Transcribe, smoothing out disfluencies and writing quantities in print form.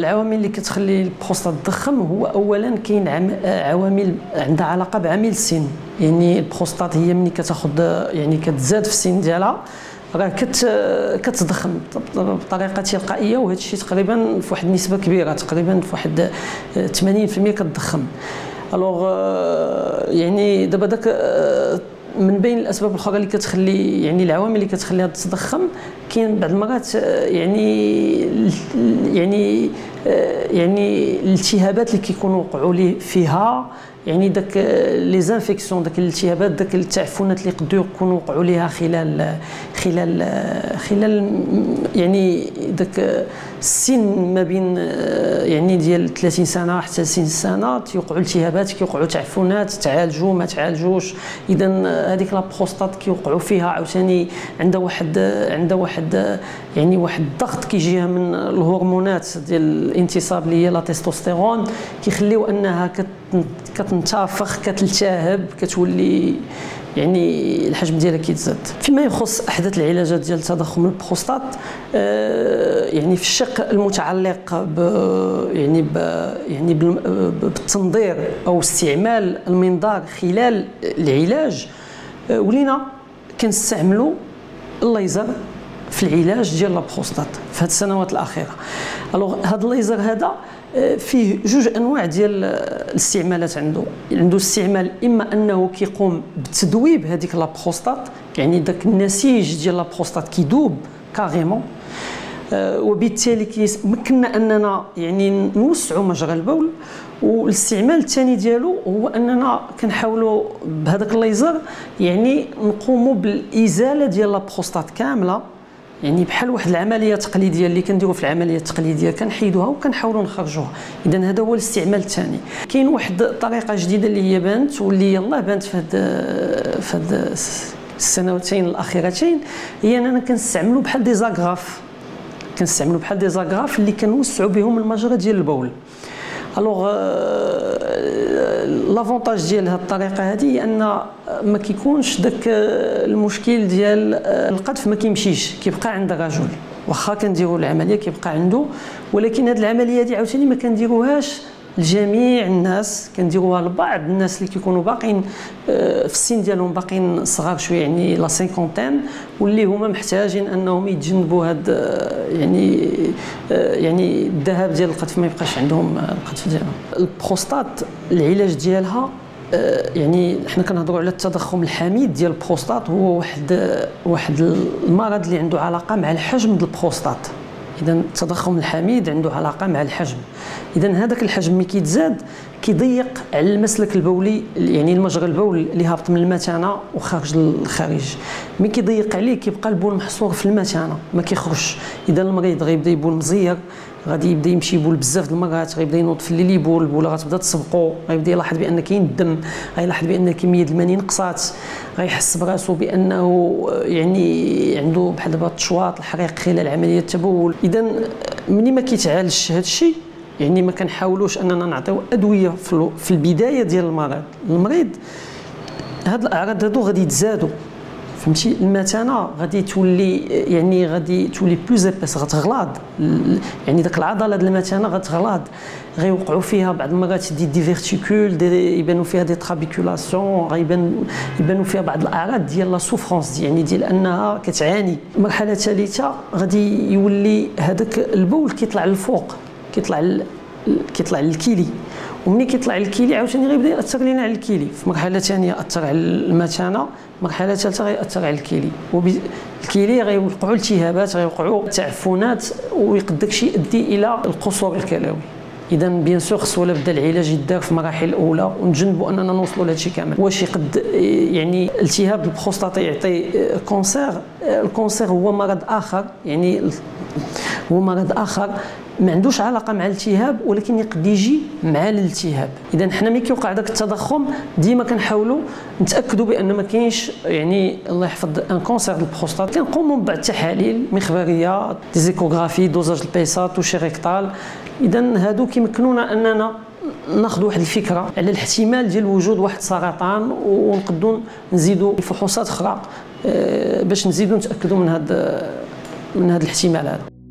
العوامل اللي كتخلي البروستات تضخم هو اولا كاين عوامل عندها علاقه بعامل السن. يعني البروستات هي ملي كتاخذ يعني كتزاد في السن ديالها راه كتضخم بطريقه تلقائيه، وهذا الشيء تقريبا في واحد النسبه كبيره، تقريبا في واحد 80% كتضخم. الوغ يعني دابا داك من بين الاسباب الاخرى اللي كتخلي يعني العوامل اللي كتخليها تضخم كاين بعض المرات يعني الالتهابات اللي كيكونوا وقعوا لي فيها، يعني داك لي زانفيكسيون، داك الالتهابات، داك التعفنات اللي يقدروا يكونوا وقعوا ليها خلال يعني داك السن ما بين يعني ديال 30 سنه حتى 60 سنه تيوقعوا التهابات، كيوقعوا تعفنات، تعالجوا ما تعالجوش. اذا هذيك لا بروستات كيوقعوا فيها عاوتاني عندها واحد يعني واحد الضغط كيجيها من الهرمونات ديال الانتصاب اللي هي لا تستوستيرون، كيخليو انها كتنتفخ، كتلتهب، كتولي يعني الحجم ديالها كيتزاد. فيما يخص احدث العلاجات ديال تضخم البروستات، يعني في الشق المتعلق بالتنظير او استعمال المنظار خلال العلاج، ولينا كنستعملوا الليزر في العلاج ديال البروستات في هذه السنوات الاخيره. الوغ هذا الليزر هذا فيه جوج انواع ديال الاستعمالات. عنده استعمال اما انه كيقوم بتذويب هذيك لا بروستات، يعني داك النسيج ديال لا بروستات كيذوب كاريمون، وبالتالي كيمكننا اننا يعني نوسعوا مجرى البول. والاستعمال الثاني ديالو هو اننا كنحاولوا بهذاك الليزر يعني نقوموا بالازاله ديال لا بروستات كامله، يعني بحال واحد العمليه تقليديه اللي كنديروا في العمليه التقليديه كنحيدوها وكنحاولوا نخرجوها. اذا هذا هو الاستعمال الثاني. كاين واحد الطريقه جديده اللي هي بانت واللي يلاه بانت في هاد السنواتين الاخيرتين، هي اننا كنستعملوا بحال دي زاغراف، اللي كنوسعوا بهم المجرى ديال البول. الوغ لافونتاج ديال هذه الطريقه هذه هي ان ما كيكونش داك المشكل ديال القذف، ما كيمشيش، كيبقى عند الرجل واخا كنديروا العمليه كيبقى عنده. ولكن هذه العمليه هذه عاوتاني ما كنديروهاش لجميع الناس، كنديروها لبعض الناس اللي كيكونوا باقيين في السن ديالهم باقيين صغار شويه، يعني لا سينكونتين، واللي هما محتاجين انهم يتجنبوا هاد يعني الذهاب ديال القذف، ما يبقاش عندهم القذف ديالهم. البروستات العلاج ديالها يعني حنا كنهضروا على التضخم الحميد ديال البروستات، هو واحد المرض اللي عنده علاقه مع الحجم ديال البروستات. اذا التضخم الحميد عنده علاقه مع الحجم. اذا هذاك الحجم ملي كيتزاد كيضيق على المسلك البولي، يعني المجرى البول اللي هابط من المثانه وخارج للخارج. ملي كيضيق عليه كيبقى البول محصور في المثانه ما كيخرجش. اذا المريض غيبدا يبول مزير، غادي يبدا يمشي يبول بزاف د المرات، غيبدا ينوض في الليل يبول، البوله غتبدا تسبقو، غيبدا يلاحظ بان كاين الدم، غيلاحظ بان كميه المني نقصات، غيحس براسو بانه يعني عنده بحال دابا التشواط الحريق خلال عمليه التبول. اذا ملي ما كيتعالجش هذا الشيء، يعني ما كنحاولوش اننا نعطيو ادويه في البدايه ديال المريض، هاد الاعراض هادو غادي يتزادوا، فهمتي. المثانه غادي تولي بلوز ابيس، غتغلاض، يعني داك العضله ديال المثانه غتغلاض، غيوقعوا فيها بعض المرات دي ديفيرتيكول، يبانوا فيها دي ترابيكولاسيون، يبانوا فيها بعض الاعراض ديال لا سوفرونس، يعني ديال انها كتعاني. المرحله الثالثه غادي يولي هذاك البول كيطلع للفوق، كيطلع للكيلي، ومني كيطلع للكيلي عاوتاني غيبدا ياثر لينا على الكيلي. في مرحله ثانيه اثر على المثانه، مرحله ثالثه غيأثر على الكيلي، وبالكيلي غيوقعوا التهابات، غيوقعوا تعفنات، ويقدر داكشي يؤدي الى القصور الكلوي. اذا بيان سور خص ولا بدا العلاج يدار في المراحل الاولى، ونتجنبوا اننا نوصلوا لهذا الشيء كامل. واش يقد يعني التهاب البروستات يعطي كونسير؟ الكونسير هو مرض اخر، يعني هو مرض اخر ما عندوش علاقه مع الالتهاب، ولكن يقد يجي مع الالتهاب. اذا حنا ملي كيوقع داك التضخم ديما كنحاولوا نتاكدوا بان ما كاينش يعني الله يحفظ ان كونسير ديال البروستات. كنقوموا ببعض التحاليل مخبريه، ديزيكوغرافي، دوزاج البيسا، توشي ريكتال. اذا هادو كيمكنونا اننا ناخذ واحد الفكره على الاحتمال ديال وجود واحد السرطان، ونقدروا نزيدوا فحوصات اخرى باش نزيدوا نتاكدوا من هذا الاحتمال هذا.